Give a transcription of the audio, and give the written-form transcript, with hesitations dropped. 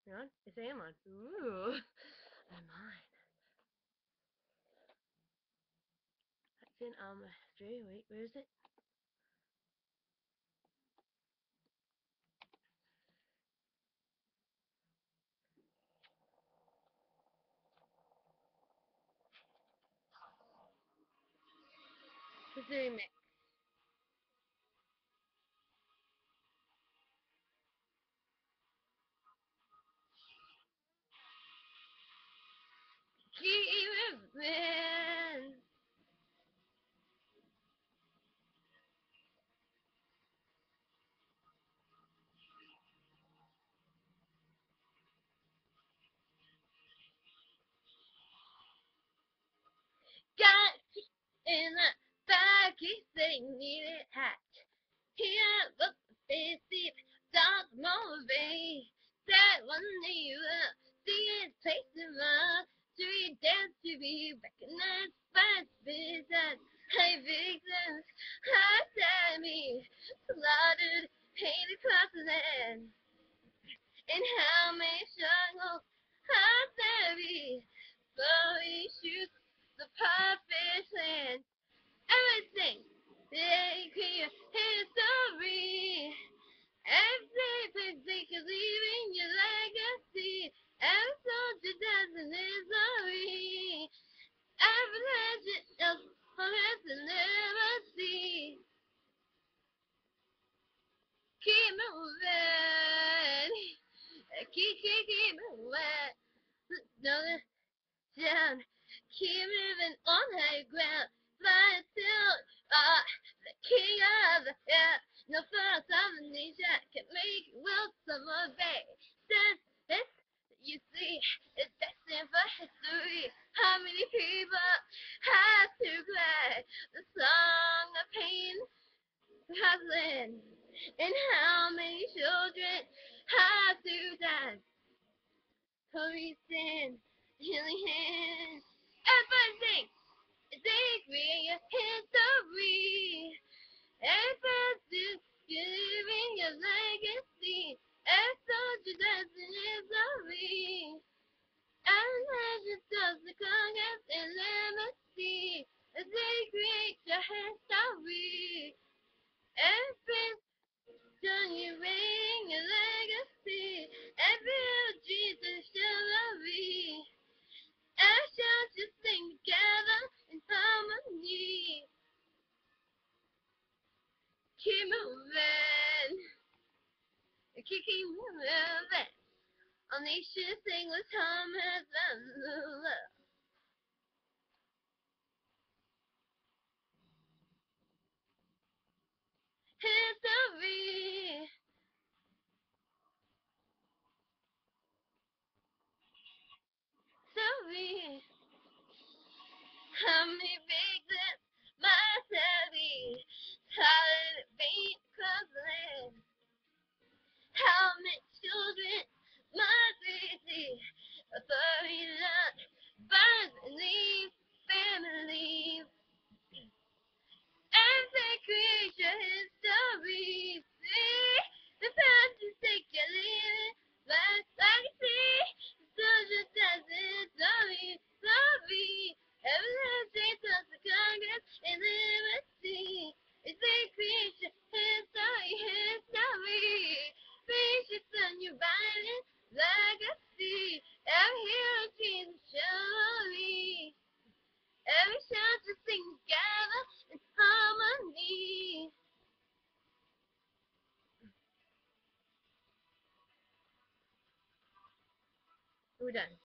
You're on? Yes, I am on. Ooh, I'm on. It's in Dre, wait, where is it? It's the remix. Keep it got in the back, he said need it hot. Here, but they see don't motivate. That one day you will see it takes a month to be dead to be recognized by business. Hey, victims, hot me, slaughtered, paid across the land. And how many struggles hot be, so he shoots the perfect land. Everything they create history. Every is leaving your legacy. Every soldier does an misery. Every legend of has to never see. Keep moving. Keep moving. Another down. Keep moving on high ground. Fly till the king of the air. No force of the nation can make world summer bay. This you see is destined for history. How many people have to cry the song of pain, hustling, and how many children have to die? Policing, healing hands, everything is angry history. Everything giving a legacy. Every soldier does an history. And legend does the conquest and legacy. As they create your history. Every done you bring a legacy. Every Jesus chivalry. Actions just sing together in harmony. Keep moving. Keep moving. Our nation sing with Thomas and love. History. History. How many victims must there be? Tired of being crossland. How many children must we see? Before we learn, burns and leave families. Every creature history. See the past is taken leaving. Like a sea. Soldier does it. Sorry. Every last day does the Congress and liberty. It's a creature history. Precious on your violent legacy. Every hero dreams of chivalry. Every chance to sing together in harmony. We're done.